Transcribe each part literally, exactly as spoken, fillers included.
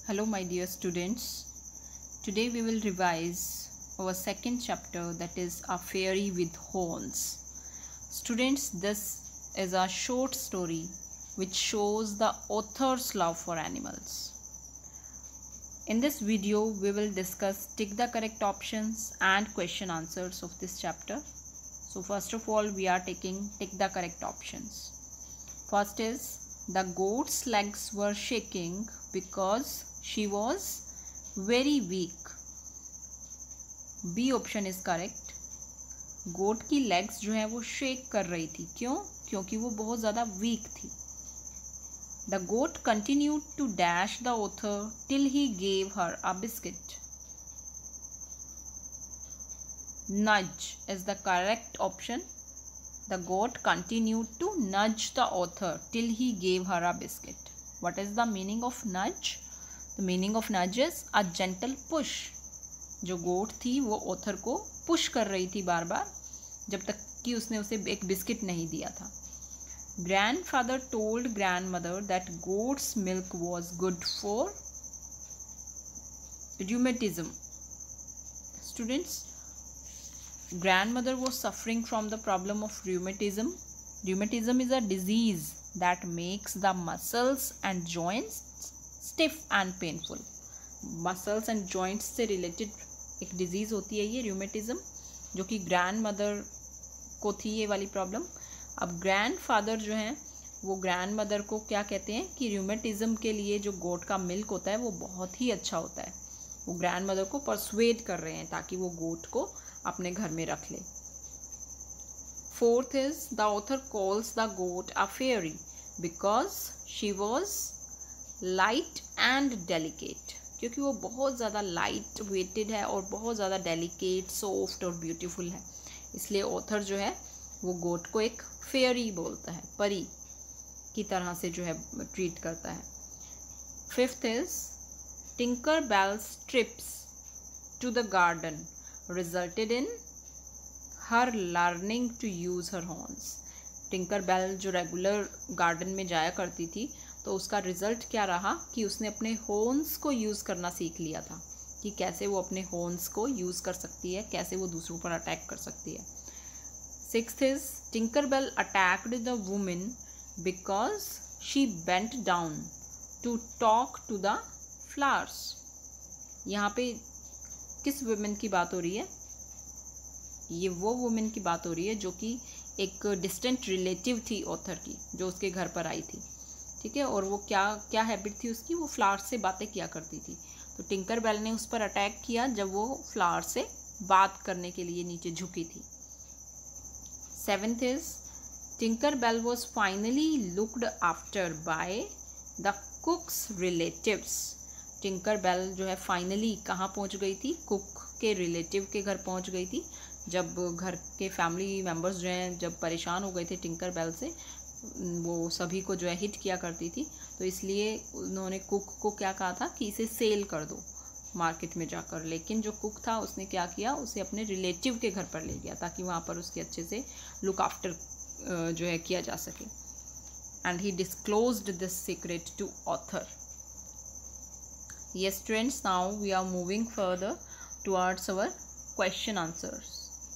Hello my dear students. Today we will revise our second chapter, that is A Fairy with Horns. Students, this is a short story which shows the author's love for animals. In this video we will discuss tick the correct options and question answers of this chapter. So first of all we are taking tick the correct options. First is the goat's legs were shaking because she was very weak. B option is correct. Goat की legs जो है वो shake कर रही थी. क्यों? क्योंकि वो बहुत ज़्यादा वीक थी. The goat continued to dash the author till he gave her a biscuit. Nudge is the correct option. The goat continued to nudge the author till he gave her a biscuit. What is the meaning of nudge? The meaning of nudge is a gentle push. जो गोट थी वो author को push कर रही थी बार बार जब तक कि उसने उसे एक बिस्किट नहीं दिया था. Grandfather told grandmother that goat's milk was good for rheumatism. Students, grandmother was suffering from the problem of rheumatism. Rheumatism is a disease that makes the muscles and joints stiff and painful. Muscles and joints से related एक disease होती है ये rheumatism, जो कि grandmother को थी ये वाली problem. अब grandfather जो हैं वो grandmother को क्या कहते हैं कि rheumatism के लिए जो गोट का मिल्क होता है वो बहुत ही अच्छा होता है. वो grandmother को persuade कर रहे हैं ताकि वो गोट को अपने घर में रख ले. Fourth is the author calls the goat a fairy because she was light and delicate. क्योंकि वो बहुत ज़्यादा लाइट वेटेड है और बहुत ज़्यादा डेलिकेट, सॉफ्ट और ब्यूटीफुल है, इसलिए ऑथर जो है वो गोट को एक फेयरी बोलता है, परी की तरह से जो है ट्रीट करता है. Fifth is Tinker Bell's trips to the garden resulted in her learning to use her horns. Tinker Bell जो रेगुलर गार्डन में जाया करती थी तो उसका रिज़ल्ट क्या रहा कि उसने अपने हॉर्न्स को यूज़ करना सीख लिया था कि कैसे वो अपने हॉर्न्स को यूज़ कर सकती है, कैसे वो दूसरों पर अटैक कर सकती है. Sixth is Tinker Bell attacked the women because she bent down to talk to the flowers. यहाँ पे किस वुमेन की बात हो रही है? ये वो वुमेन की बात हो रही है जो कि एक डिस्टेंट रिलेटिव थी ऑथर की, जो उसके घर पर आई थी. ठीक है, और वो क्या क्या हैबिट थी उसकी? वो फ्लावर से बातें किया करती थी. तो टिंकर बेल ने उस पर अटैक किया जब वो फ्लावर से बात करने के लिए नीचे झुकी थी. Seventh is Tinker Bell was finally looked after by the cook's relatives. Tinker Bell जो है फाइनली कहाँ पहुँच गई थी? कुक के रिलेटिव के घर पहुँच गई थी. जब घर के फैमिली मेम्बर्स जो हैं जब परेशान हो गए थे टिंकर बेल से, वो सभी को जो है हिट किया करती थी, तो इसलिए उन्होंने कुक को क्या कहा था कि इसे सेल कर दो मार्केट में जाकर. लेकिन जो कुक था उसने क्या किया, उसे अपने रिलेटिव के घर पर ले गया ताकि वहाँ पर उसके अच्छे से लुक आफ्टर जो है किया जा सके. And he disclosed this secret to author. Yes students, now we are moving further towards our question answers.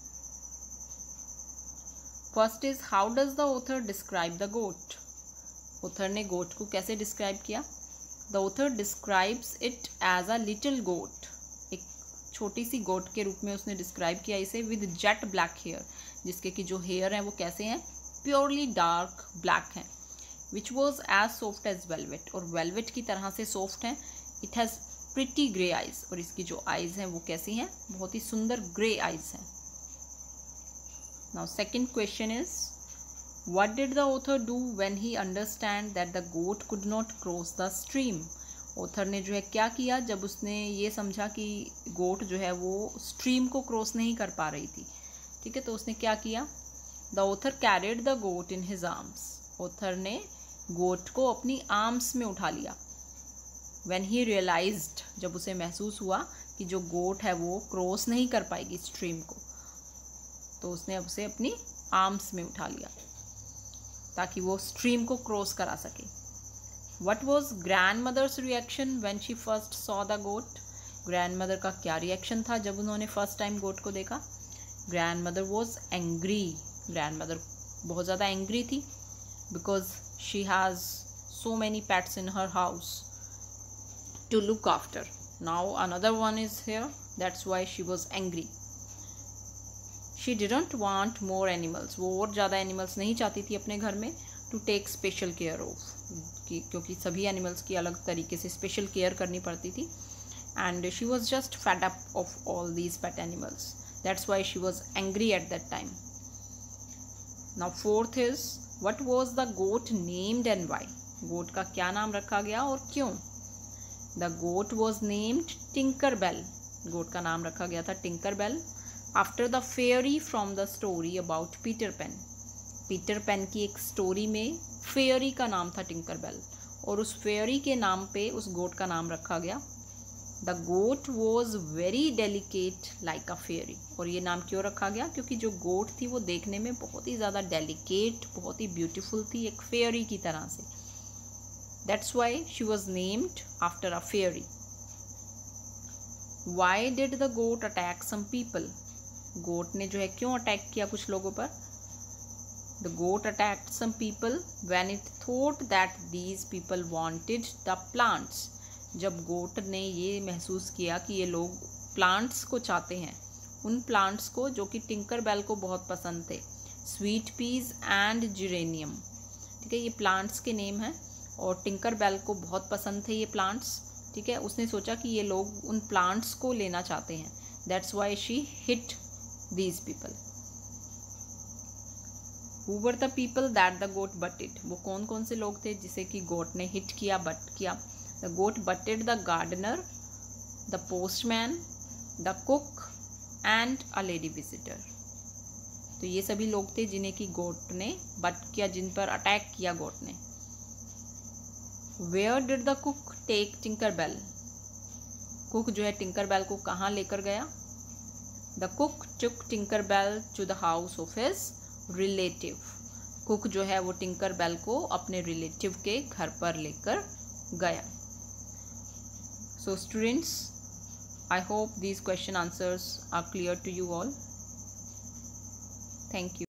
First is how does the author describe the goat? Author ने goat को कैसे describe किया? The author describes it as a little goat. एक छोटी सी goat के रूप में उसने describe किया इसे with jet black hair, जिसके की जो hair हैं वो कैसे हैं? Purely dark black हैं. Which was as soft as velvet. और velvet की तरह से soft हैं. It has pretty grey eyes. और इसकी जो eyes हैं वो कैसी हैं? बहुत ही सुंदर grey eyes हैं. Now second question is what did the author do when he understand that the goat could not cross the stream? Author ने जो है क्या किया जब उसने ये समझा कि गोट जो है वो स्ट्रीम को क्रॉस नहीं कर पा रही थी. ठीक है, तो उसने क्या किया? The author carried the goat in his arms. Author ने गोट को अपनी आर्म्स में उठा लिया. When he realized, जब उसे महसूस हुआ कि जो गोट है वो क्रॉस नहीं कर पाएगी स्ट्रीम को, तो उसने उसे अपनी आर्म्स में उठा लिया ताकि वो स्ट्रीम को क्रॉस करा सके. What was grandmother's reaction when she first saw the goat? Grandmother का क्या reaction था जब उन्होंने first time goat को देखा? Grandmother was angry. Grandmother बहुत ज़्यादा angry थी because she has so many pets in her house to look after. Now another one is here. That's why she was angry. She didn't want more animals. वो और ज़्यादा animals नहीं चाहती थी अपने घर में to take special care of, क्योंकि सभी animals की अलग तरीके से special care करनी पड़ती थी. And she was just fed up of all these pet animals. That's why she was angry at that time. Now fourth is, what was the goat named and why? गोट का क्या नाम रखा गया और क्यों? The goat was named Tinkerbell. गोट का नाम रखा गया था Tinkerbell after the fairy from the story about Peter Pan. Peter Pan की एक स्टोरी में फेयरी का नाम था Tinkerbell और उस फेयरी के नाम पे उस गोट का नाम रखा गया. The goat was very delicate like a fairy. और ये नाम क्यों रखा गया? क्योंकि जो गोट थी वो देखने में बहुत ही ज़्यादा डेलिकेट, बहुत ही ब्यूटीफुल थी, एक फेयरी की तरह से. That's why she was named after a fairy. Why did the goat attack some people? गोट ने जो है क्यों अटैक किया कुछ लोगों पर? The goat attacked some people when it thought that these people wanted the plants. जब गोट ने ये महसूस किया कि ये लोग प्लांट्स को चाहते हैं, उन प्लांट्स को जो कि टिंकरबेल को बहुत पसंद थे, स्वीट पीज एंड जिरेनियम. ठीक है, ये प्लांट्स के नेम हैं और टिंकरबेल को बहुत पसंद थे ये प्लांट्स. ठीक है, उसने सोचा कि ये लोग उन प्लांट्स को लेना चाहते हैं. That's why she hit these people. Who were the people that the goat butted? वो कौन कौन से लोग थे जिसे कि गोट ने हिट किया, बट किया? The goat butted the gardener, the postman, the cook and a lady visitor. तो ये सभी लोग थे जिन्हें कि गोट ने बट किया, जिन पर अटैक किया गोट ने. Where did the cook take Tinkerbell? Cook जो है टिंकरबेल को कहाँ लेकर गया? The cook took Tinkerbell to the house of his relative. Cook जो है वो टिंकरबेल को अपने रिलेटिव के घर पर लेकर गया. So students, I hope these question answers are clear to you all. Thank you.